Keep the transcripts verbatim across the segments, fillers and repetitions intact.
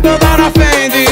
toda na frente.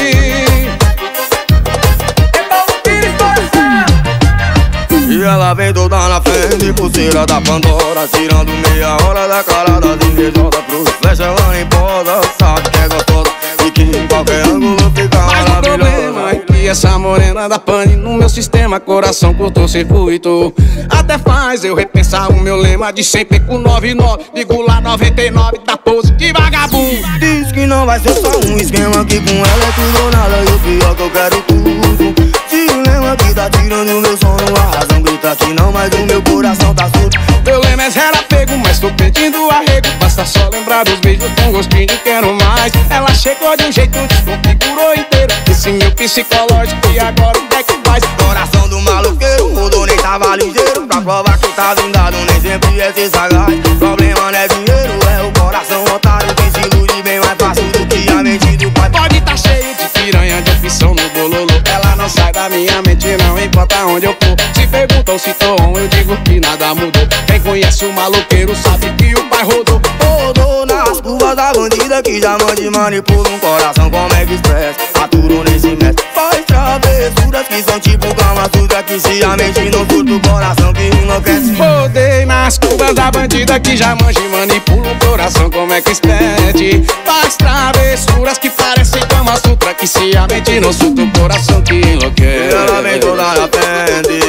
E ela vem toda na frente, pulseira da Pandora, tirando meia hora da cara das invejosas. Pros flecha ela nem posa, sabe que é gostosa e que em qualquer ângulo fica Mas o problema é que essa morena da pane no meu sistema, coração cortou circuito. Até faz eu repensar o meu lema de sempre com noventa e nove, digo lá noventa e nove, da pose de vagabundo. Diz que não vai ser só um esquema, que com ela é tudo ou nada, e o pior que eu quero tudo. Dilema que tá tirando meu sono, a razão grita que não, mas o meu coração tá surdo. Meu lema é zero apego, mas tô pedindo arrego. Basta só lembrar dos beijos com gostinho de quero mais. Ela chegou de um jeito, desconfigurou inteiro esse meu psicológico, e agora o que é que faz? Coração do maloqueiro, rodou nem tava ligeiro. Pra provar que tá zindado, nem sempre é ser sagaz. Problema não é dinheiro, é o coração otário. Quem se ilude bem mais fácil do que a mente do pai. Pode tá cheio de piranha, de opção no bololo. Ela não sai da minha mente, não importa onde eu for. Se perguntam se tô on, eu digo que nada mudou. Quem conhece o maloqueiro sabe que o pai rodou. Rodou nas curvas da bandida que já mande manipula um coração como é que express. Aturo nesse mestre, faz travessuras que são tipo Kama Sutra, que se a mente não surta o coração que enlouquece. Rodei nas curvas da bandida que já manja e manipula o coração como é que expede. Faz travessuras que parecem Kama Sutra, que se a mente não surta o coração que enlouquece. E ela vem toda na frente,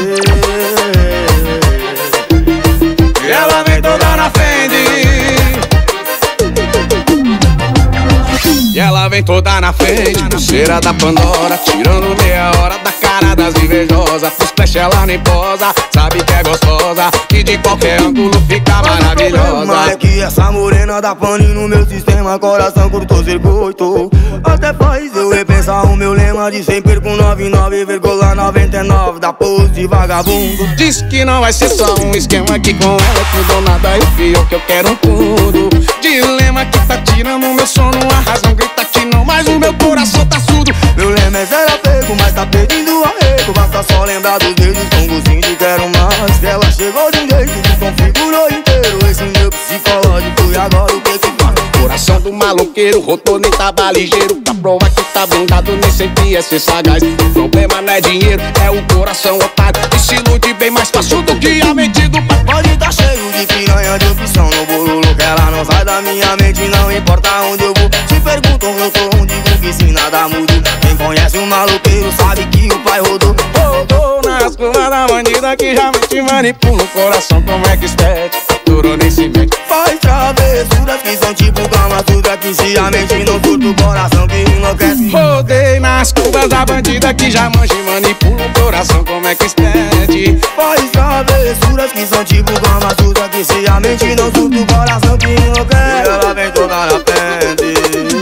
e ela vem toda na frente, e ela vem toda na frente, pulseira da Pandora, tirando meia hora da cara das invejosas. Pros flash ela nem posa, sabe que é gostosa e de qualquer ângulo fica maravilhosa. Mas é que essa morena da pane no meu sistema, coração cortou circuito. Até faz eu repensar o meu lema de sempre com noventa e nove vírgula noventa e nove, da pose de vagabundo. Diz que não vai ser só um esquema, que com ela é tudo ou nada, e o pior que eu quero um tudo. Dilema que tá tirando o meu sono, a razão grita que não, mas o meu coração tá surdo. Meu lema é zero apego, mas tá pedindo arrego. Basta só lembrar dos beijos com gostinho de quero mais. Ela chegou de um jeito, desconfigurou inteiro esse meu psicológico, e agora o que que faz? Coração do maloqueiro, rodou nem tava ligeiro. Pra provar que tá blindado, nem sempre é ser sagaz. O problema não é dinheiro, é o coração otário, que se ilude bem mais fácil do que a mente do pai. Pode tá cheio de piranha, de opção no bololo, que ela não sai da minha mente, não importa onde eu vou. Se perguntam eu sou um, digo que se nada muda. Quem conhece o maloqueiro sabe que o pai rodou. Rodou nas curvas da bandida que já te manipula o coração como é que expede. Aturo nem se mete, faz travessuras que são tipo Kama Sutra, que se a mente não surta o coração que enlouquece. Rodei nas curvas da bandida que já manja e manipula o coração como é que expede. Faz travessuras que são tipo Kama Sutra, que se a mente não surta o coração que enlouquece. E ela vem toda na frente,